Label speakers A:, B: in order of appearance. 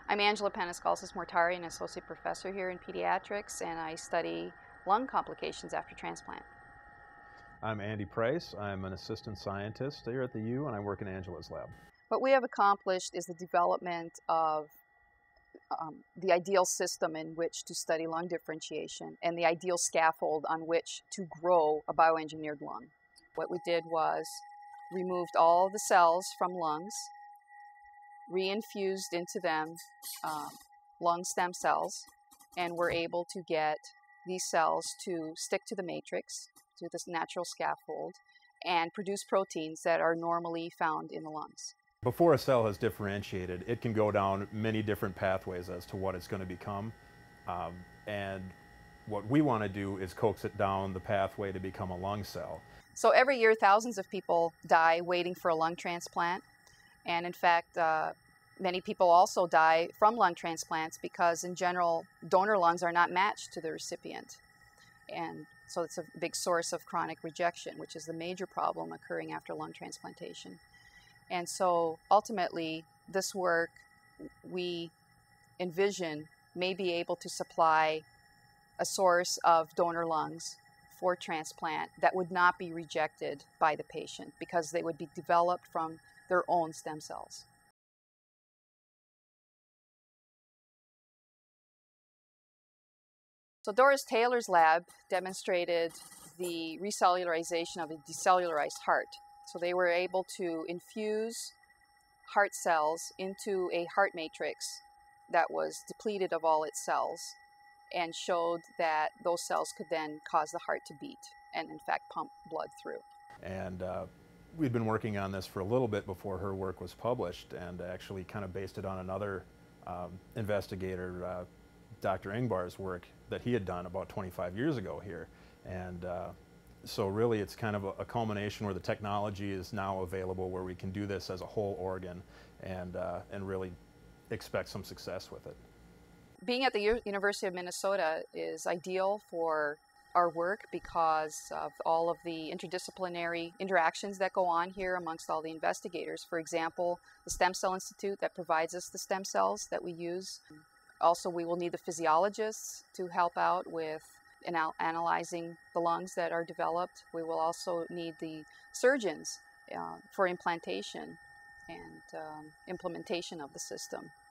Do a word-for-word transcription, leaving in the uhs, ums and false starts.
A: I'm Angela Paniskalsis-Mortari, an associate professor here in pediatrics, and I study lung complications after transplant.
B: I'm Andy Price. I'm an assistant scientist here at the U, and I work in Angela's lab.
A: What we have accomplished is the development of um, the ideal system in which to study lung differentiation and the ideal scaffold on which to grow a bioengineered lung. What we did was removed all the cells from lungs, reinfused into them um, lung stem cells, and we're able to get these cells to stick to the matrix, to this natural scaffold, and produce proteins that are normally found in the lungs.
B: Before a cell has differentiated, it can go down many different pathways as to what it's going to become. Um, and what we want to do is coax it down the pathway to become a lung cell.
A: So every year, thousands of people die waiting for a lung transplant. And in fact, uh, many people also die from lung transplants because, in general, donor lungs are not matched to the recipient. And so it's a big source of chronic rejection, which is the major problem occurring after lung transplantation. And so ultimately, this work we envision may be able to supply a source of donor lungs for transplant that would not be rejected by the patient because they would be developed from their own stem cells. So Doris Taylor's lab demonstrated the recellularization of a decellularized heart. So they were able to infuse heart cells into a heart matrix that was depleted of all its cells and showed that those cells could then cause the heart to beat and, in fact, pump blood through.
B: And uh, we'd been working on this for a little bit before her work was published, and actually kind of based it on another um, investigator, uh, Doctor Ingbar's work that he had done about twenty-five years ago here. And uh, so really it's kind of a, a culmination where the technology is now available where we can do this as a whole organ and, uh, and really expect some success with it.
A: Being at the U University of Minnesota is ideal for our work because of all of the interdisciplinary interactions that go on here amongst all the investigators. For example, the Stem Cell Institute that provides us the stem cells that we use. Also, we will need the physiologists to help out with anal analyzing the lungs that are developed. We will also need the surgeons uh, for implantation and um, implementation of the system.